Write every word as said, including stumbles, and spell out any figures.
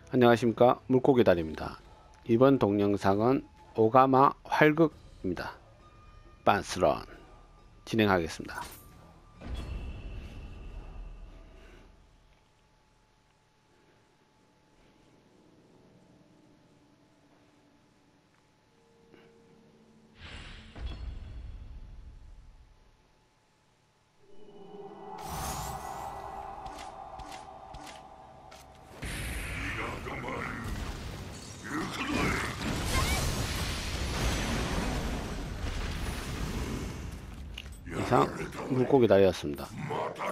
안녕하십니까, 물고기 다리입니다. 이번 동영상은 오가마 활극입니다. 빤스런 진행하겠습니다. 이상 물고기 다리였습니다.